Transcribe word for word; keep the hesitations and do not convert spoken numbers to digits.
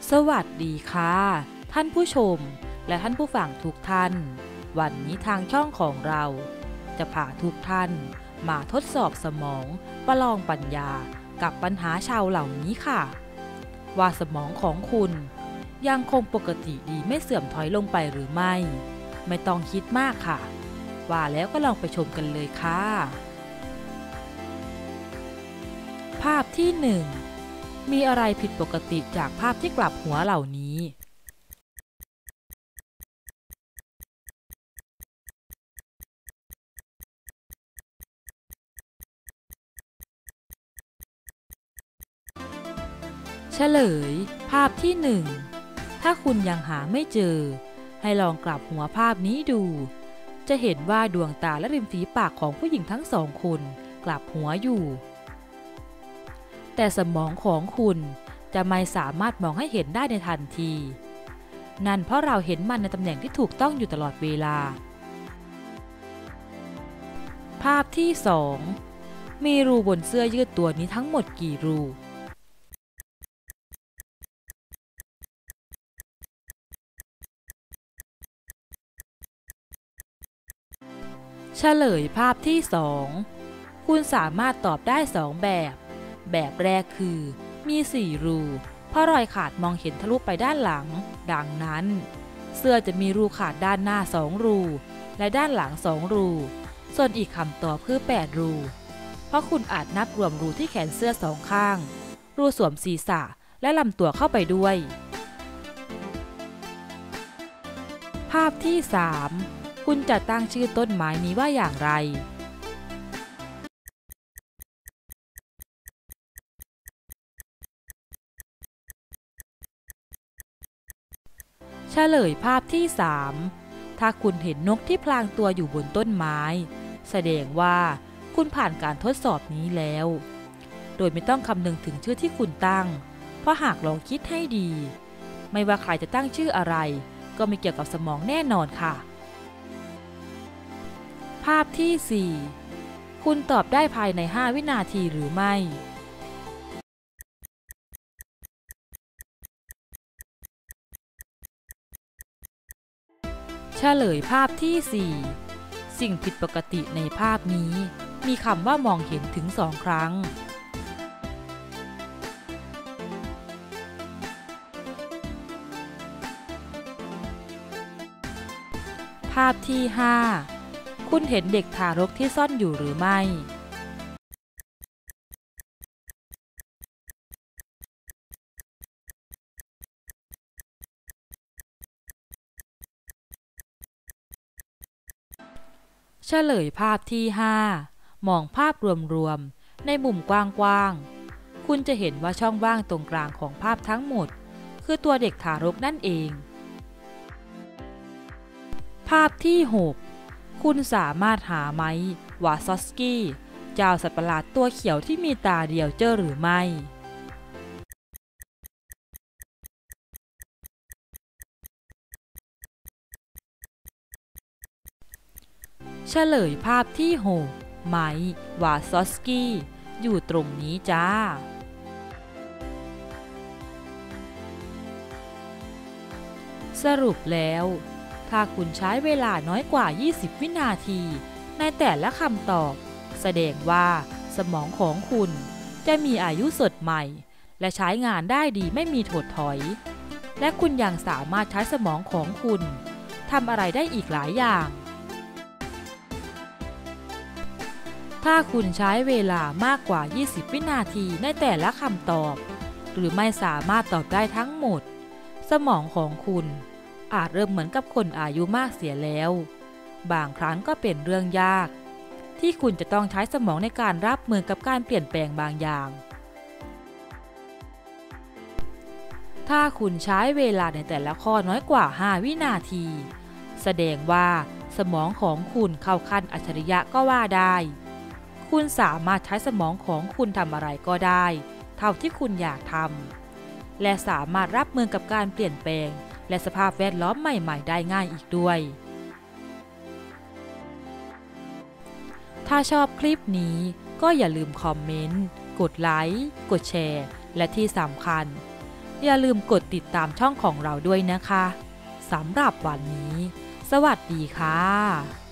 สวัสดีค่ะท่านผู้ชมและท่านผู้ฟังทุกท่านวันนี้ทางช่องของเราจะพาทุกท่านมาทดสอบสมองประลองปัญญากับปัญหาชาวเหล่านี้ค่ะว่าสมองของคุณยังคงปกติดีไม่เสื่อมถอยลงไปหรือไม่ไม่ต้องคิดมากค่ะว่าแล้วก็ลองไปชมกันเลยค่ะภาพที่หนึ่งมีอะไรผิดปกติจากภาพที่กลับหัวเหล่านี้เฉลยภาพที่หนึ่งถ้าคุณยังหาไม่เจอให้ลองกลับหัวภาพนี้ดูจะเห็นว่าดวงตาและริมฝีปากของผู้หญิงทั้งสองคนกลับหัวอยู่แต่สมองของคุณจะไม่สามารถมองให้เห็นได้ในทันทีนั่นเพราะเราเห็นมันในตำแหน่งที่ถูกต้องอยู่ตลอดเวลาภาพที่สองมีรูบนเสื้อยืดตัวนี้ทั้งหมดกี่รูเฉลยภาพที่สองคุณสามารถตอบได้สองแบบแบบแรกคือมีสี่รูเพราะรอยขาดมองเห็นทะลุไปด้านหลังดังนั้นเสื้อจะมีรูขาดด้านหน้าสองรูและด้านหลังสองรูส่วนอีกคำตอบคือแปดรูเพราะคุณอาจนับรวมรูที่แขนเสื้อสองข้างรูสวมศีรษะและลำตัวเข้าไปด้วยภาพที่สามคุณจะตั้งชื่อต้นไม้นี้ว่าอย่างไรเฉลยภาพที่สามถ้าคุณเห็นนกที่พลางตัวอยู่บนต้นไม้แสดงว่าคุณผ่านการทดสอบนี้แล้วโดยไม่ต้องคำนึงถึงชื่อที่คุณตั้งเพราะหากลองคิดให้ดีไม่ว่าใครจะตั้งชื่ออะไรก็ไม่เกี่ยวกับสมองแน่นอนค่ะภาพที่สี่คุณตอบได้ภายในห้าวินาทีหรือไม่เฉลยภาพที่สี่สิ่งผิดปกติในภาพนี้มีคำว่ามองเห็นถึงสองครั้งภาพที่ห้าคุณเห็นเด็กทารกที่ซ่อนอยู่หรือไม่เฉลยภาพที่ห้ามองภาพรวมๆในมุมกว้างๆคุณจะเห็นว่าช่องว่างตรงกลางของภาพทั้งหมดคือตัวเด็กทารกนั่นเองภาพที่หกคุณสามารถหาไม้วาซอสกี้เจ้าสัตว์ประหลาดตัวเขียวที่มีตาเดียวเจอหรือไม่เฉลยภาพที่หกไม้วาซอสกี้อยู่ตรงนี้จ้าสรุปแล้วถ้าคุณใช้เวลาน้อยกว่ายี่สิบวินาทีในแต่ละคำตอบแสดงว่าสมองของคุณจะมีอายุสดใหม่และใช้งานได้ดีไม่มีถดถอยและคุณยังสามารถใช้สมองของคุณทำอะไรได้อีกหลายอย่างถ้าคุณใช้เวลามากกว่ายี่สิบวินาทีในแต่ละคำตอบหรือไม่สามารถตอบได้ทั้งหมดสมองของคุณอาจเริ่มเหมือนกับคนอายุมากเสียแล้วบางครั้งก็เป็นเรื่องยากที่คุณจะต้องใช้สมองในการรับมือกับการเปลี่ยนแปลงบางอย่างถ้าคุณใช้เวลาในแต่ละข้อน้อยกว่าห้าวินาทีแสดงว่าสมองของคุณเข้าขั้นอัจฉริยะก็ว่าได้คุณสามารถใช้สมองของคุณทำอะไรก็ได้เท่าที่คุณอยากทำและสามารถรับมือกับการเปลี่ยนแปลงและสภาพแวดล้อมใหม่ๆได้ง่ายอีกด้วยถ้าชอบคลิปนี้ก็อย่าลืมคอมเมนต์กดไลค์กดแชร์และที่สำคัญอย่าลืมกดติดตามช่องของเราด้วยนะคะสำหรับวันนี้สวัสดีค่ะ